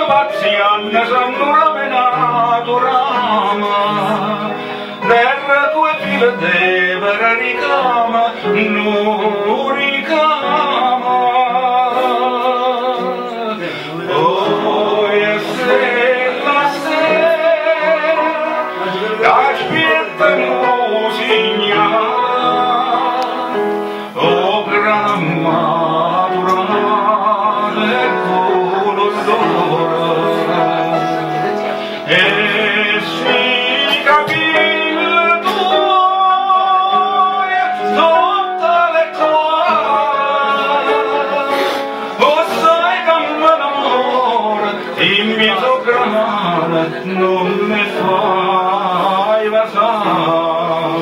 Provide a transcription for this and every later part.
pazienza s'hanno ramenato rama, terra tue file devera ricama, non ricama. Poi è stella sera, aspetta non signala, oh gran maturale color d'oro, e si capille tuoi sotto le cuore, oh sai che m'amore, dimmi tu granale, non mi fai vasare.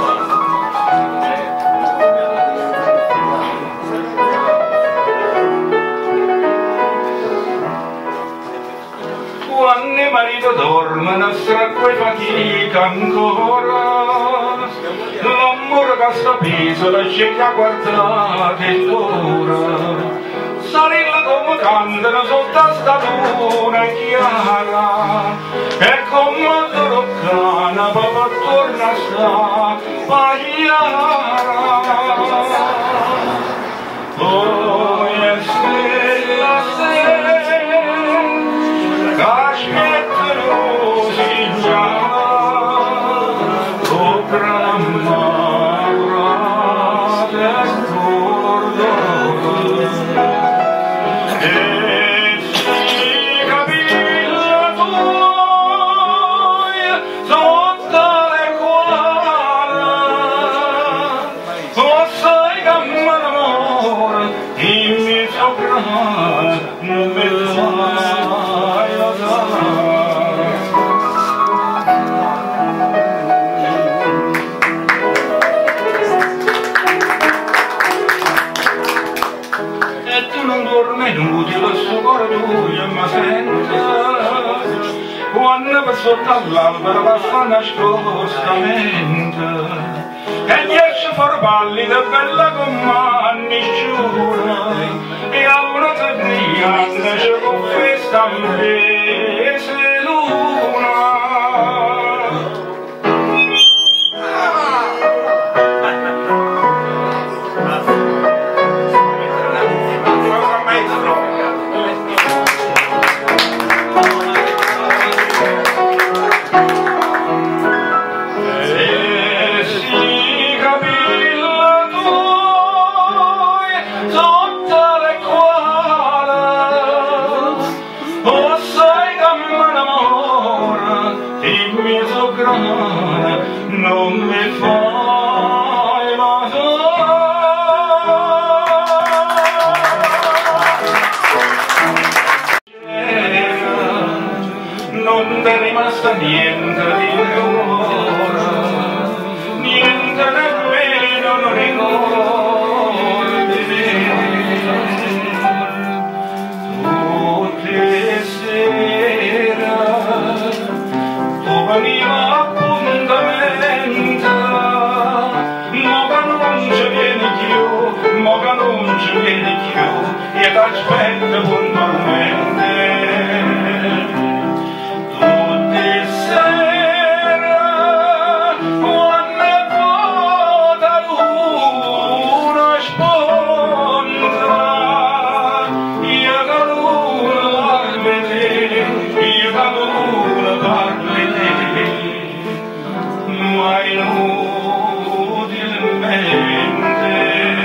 Quando il marito dorme, nostra quei fatica ancora, l'amore che sta peso la sceglie a guardare l'ora, salirla come cantano sotto sta luna chiara, e come loro cana papà torna a sta pagliara. Poi è stella sera, aspettano signora, oh gran maturale color d'oro, e si capilla tuoi sotto le quale, oh sai che m'amore, dimmi ciò grande, non mi fai osare. E tu non dormi nudo, lo suo cuore tuo ma sente, quando per sotto all'albero passa nascostamente, e gli esce fuori pallida bella come annisciura, e a una ternia nasce con questa invece luna. Non mi fai vasare, non ti è rimasta niente di ora, niente nemmeno non ricordi tutte le sere tu veniva appuntamento, mo che non ci vieni più, e t'aspetto puntualmente. Tutte sere, quando è vuota luna sponda, io che luna parli te, io che luna parli te, ma inutilmente.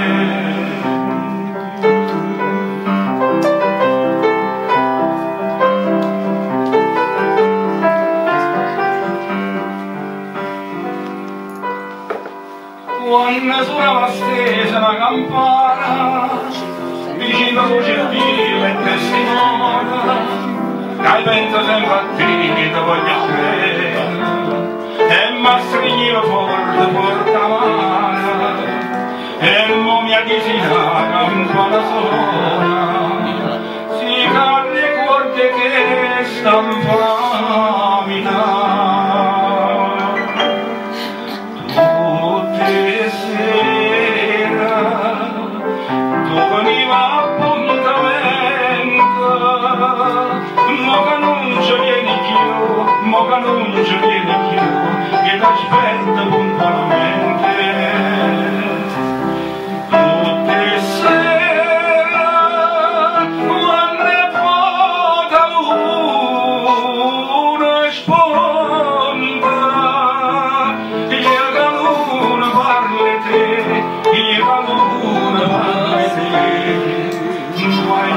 Quando suonava stesa la campana, vicino al cervello e testimona, che pensa sempre a te che ti voglio bene, e mi stringiva forte, forte la mano, e mo mi ha disinato un po' la sola, si carne e cuore che sta un po' lamina. che non ci viene più, che ti aspetta puntualmente. Tutte sera, quando è vuota luna sponda, e la luna parla te, e la luna parla te, vai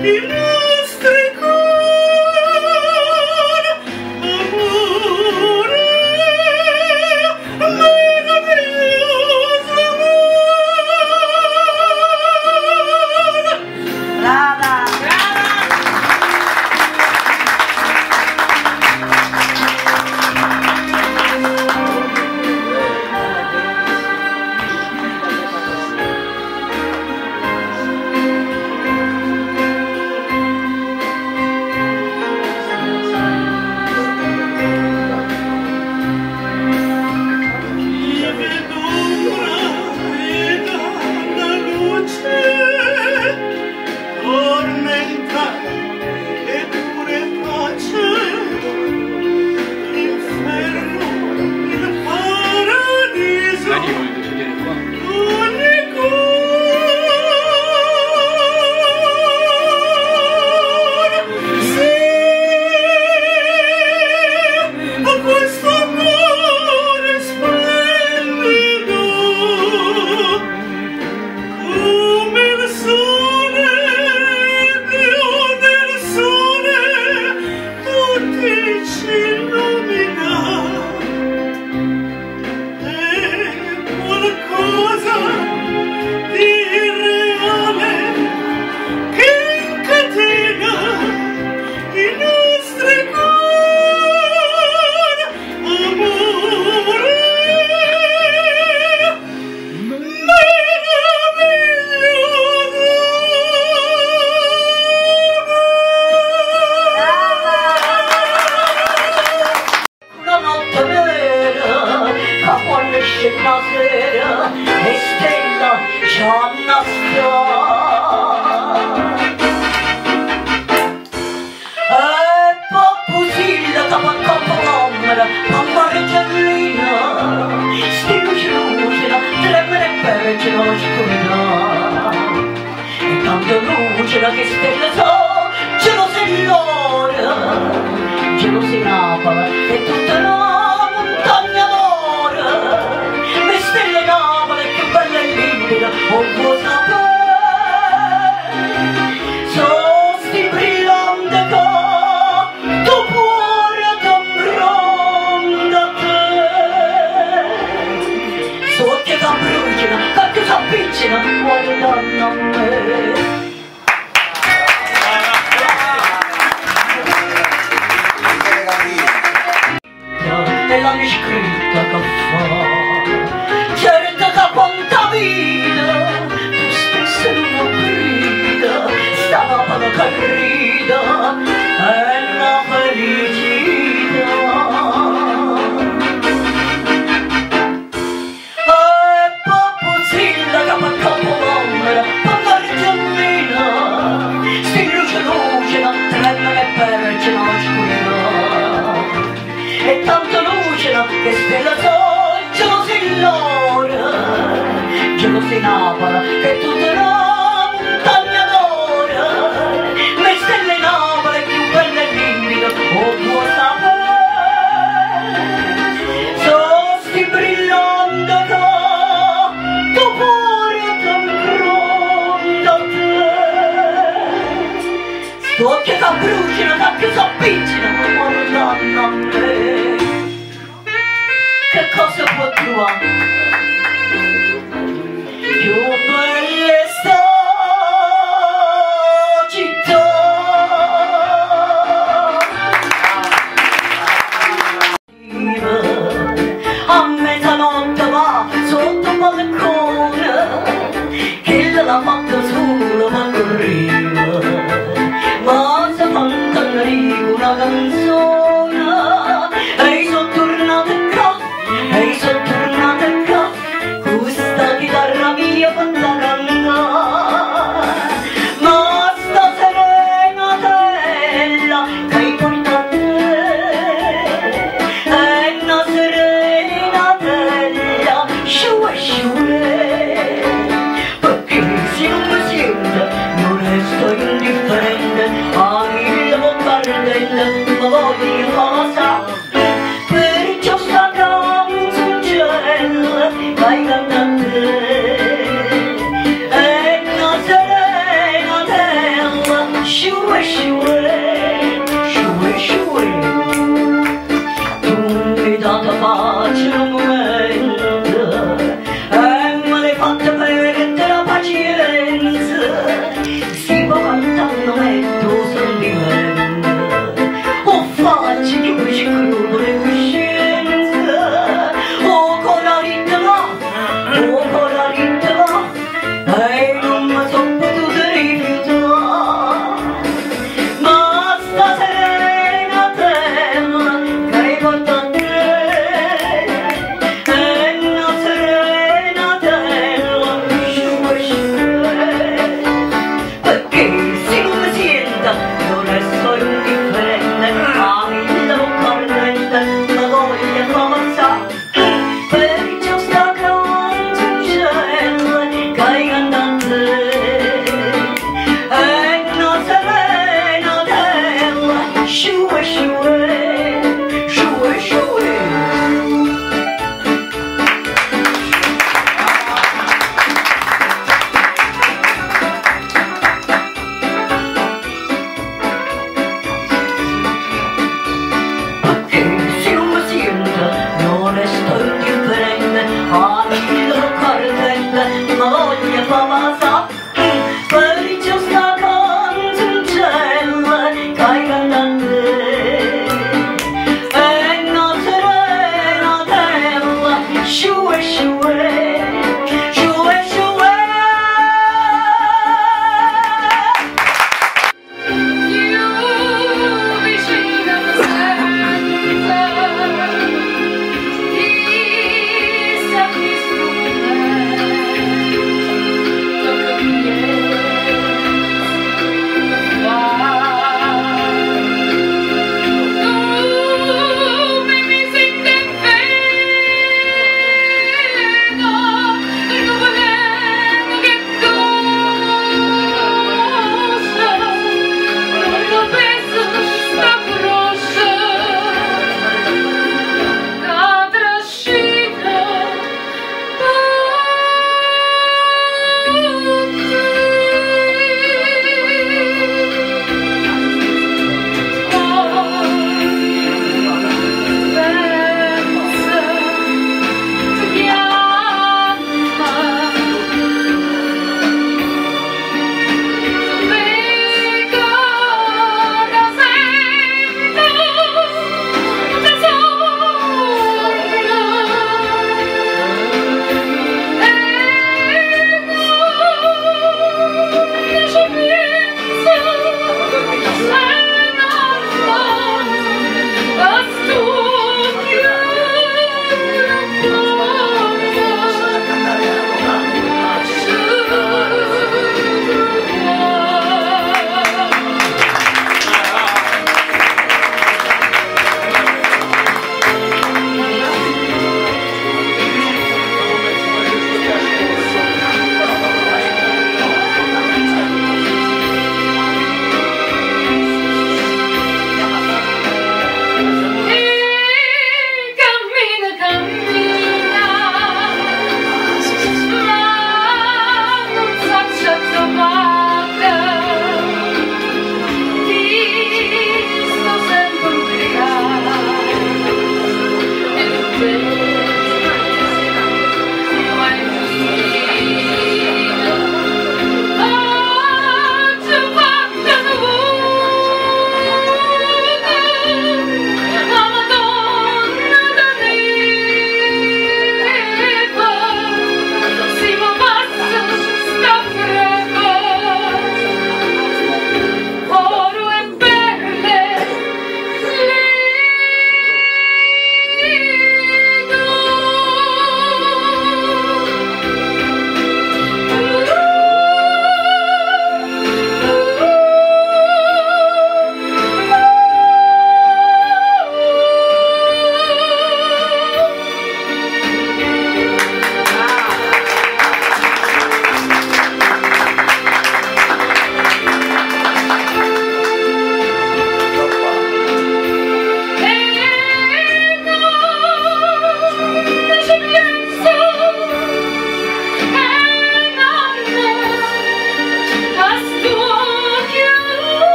Ehi, sono tornata qua, questa chitarra mia fantastica.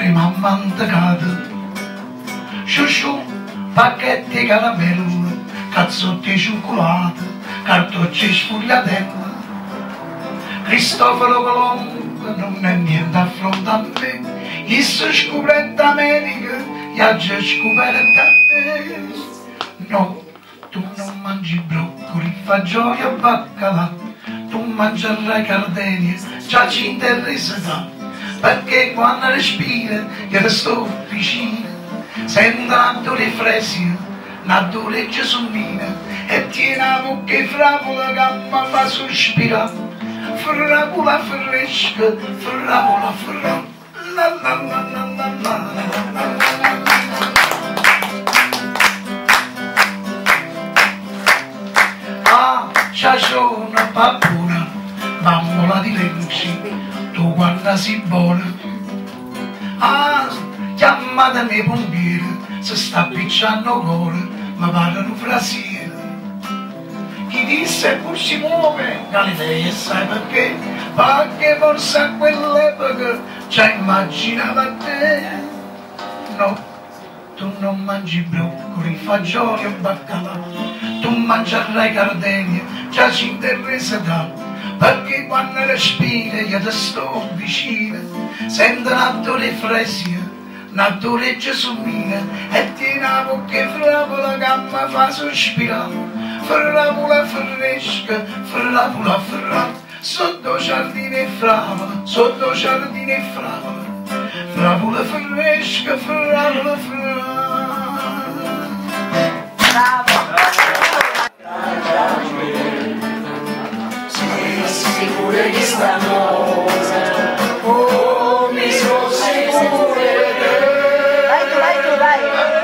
prima mantecata, sciusciù, pacchetti di caramello, cazzotti di cioccolato, cartocci sfogliatelle. Cristoforo Colombo non è niente a fronte a me, gli si scopre d'America, gli ha già scoperto a te. No, tu non mangi broccoli, fagioli e baccalà, tu mangerai cardenie, giacinta e risata, perché quando respira io sto vicino, sento una dure fresia, una dure gesumina, e tiene la bocca e frapola che mi fa sospirare. Frapola fresca, frapola fra, la la la la la la la la. Ah, c'è una pappona, bambola di lenci, tu quando si buona. Ah, chiamatemi pompieri, se sta picciando cuore, ma parlano frasiere. Chi disse pur si muove, Galilei, e sai perché? Perché forse a quell'epoca ci immaginava te. No, tu non mangi broccoli, fagioli e baccalà, tu mangerai gardenie, giacinta e reseta, perché quando respiri io ti sto vicino, sento una dure fresia, una dure gesumina, e tieni la bocca e frapola che mi fa sospirare. Frapola fresca, frapola fra, sotto giardini e fravola, sotto giardini e fravola, frapola fresca, frapola fra. Bravo! Sei sicuro che stanno? Oh, mi sono sicuro. Vai tu, vai!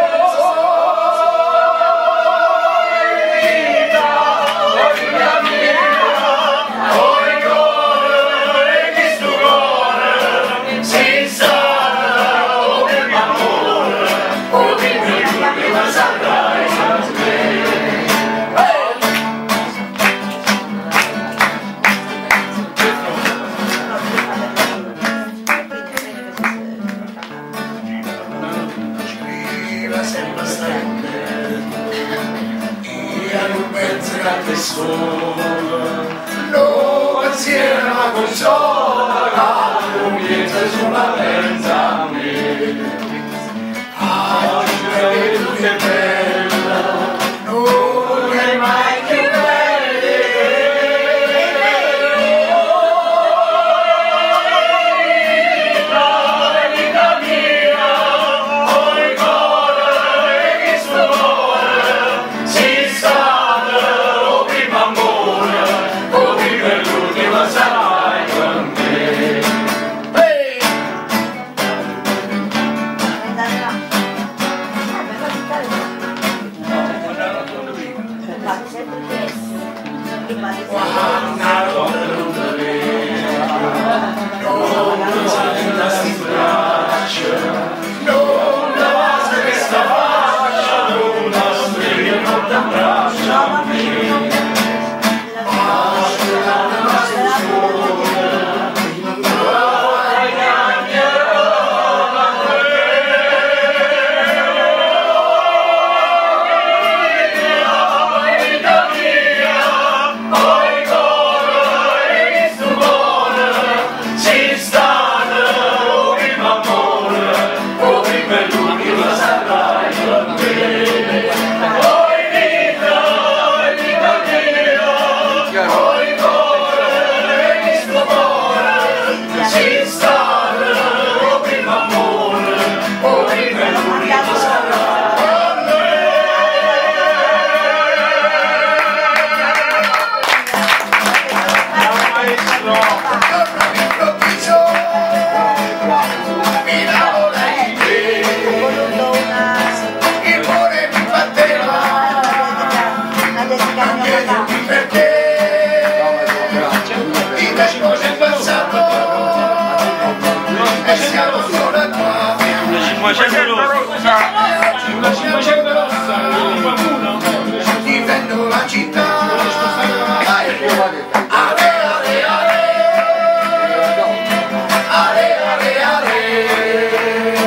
Sempre stante, io non penso che solo, non si era una consola, non piensa sulla pensa a me. Ah, tu che bella, non è mai più Una 500 rossa, qualcuno? Difendo la città. Ale, ale, ale.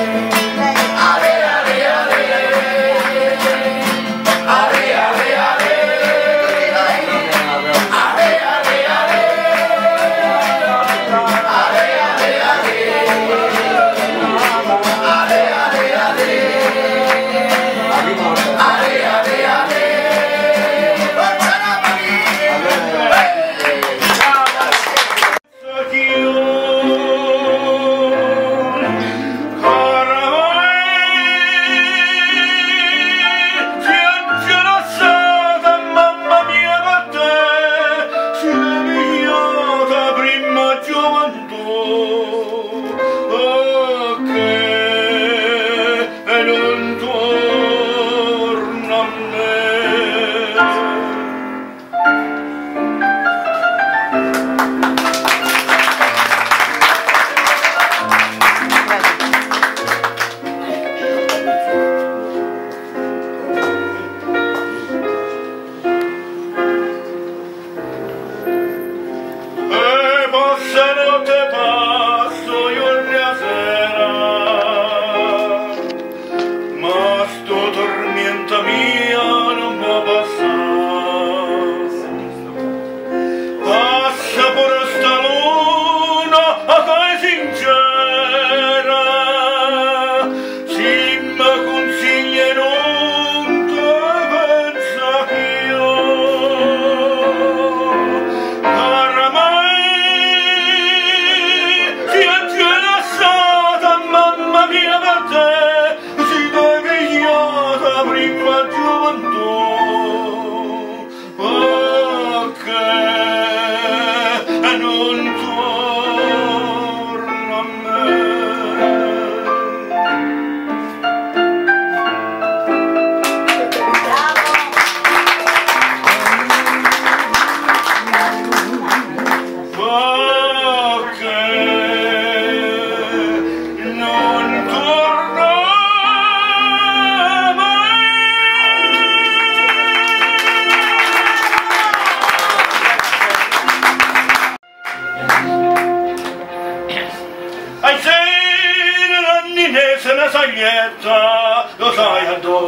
la saglietta, lo sai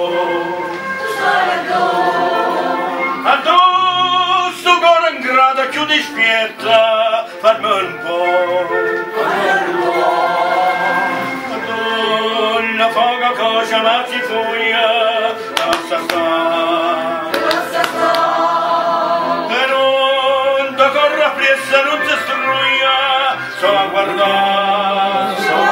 addosso cuore in grado più dispietta, farmi un po', la foga cosa ma si fuia, lascia sta, e non da corra appressa non si struia, so a guardare,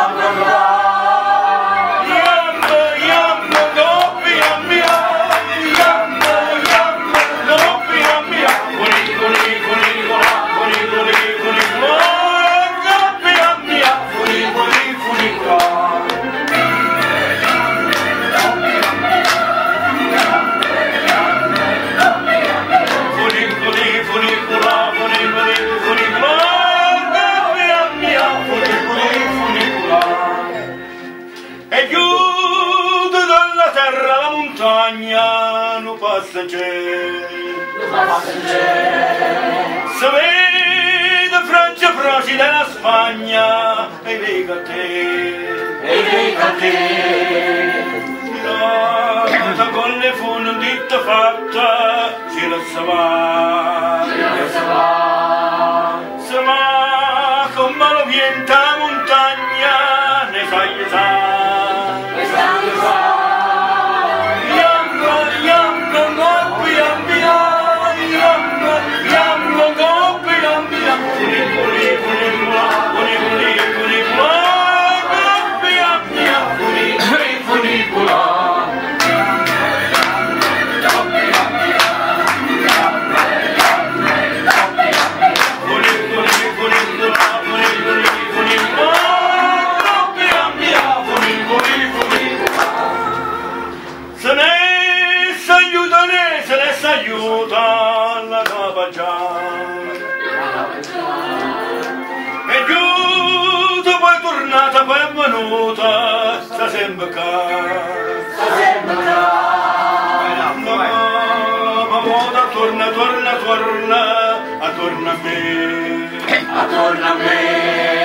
non passeggero, se vede Francia proci della Spagna e lega te, tirata con le fondite fatta, ci la se va con malovienta montagna, ne sai aiuta la Navagiana e giù poi tornata poi è venuta sta sempre torna a me